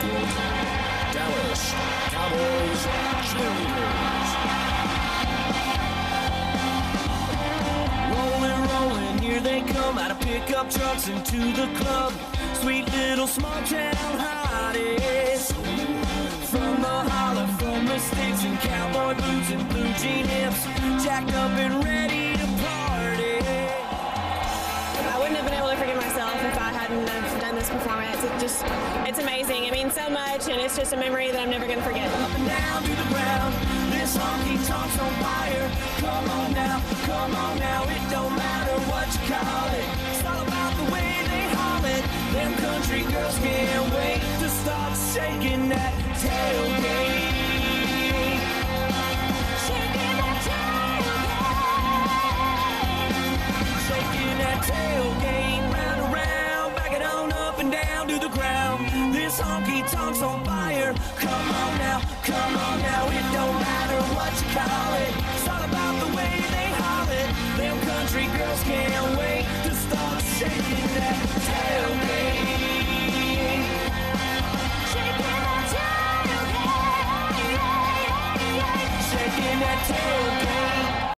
Field, Dallas Cowboys cheerleaders. Rolling, rolling, here they come out of pickup trucks into the club. Sweet little small town hotties. From the holler, from the sticks and cowboy boots and blue jean hips, jacked up and ready to party. I wouldn't have been able to forgive myself if I hadn't have done this performance. It's amazing. It means so much, and it's just a memory that I'm never going to forget. Up and down to the ground, this honky tonk's on fire. Come on now, it don't matter what you call it. It's all about the way they haul it. Them country girls can't wait to start shaking that tailgate. Shaking that tailgate. Shaking that tailgate. Round and round, back it on up and down to the ground. This honky tonk's on fire. Come on now, it don't matter what you call it. It's all about the way they haul it. Them country girls can't wait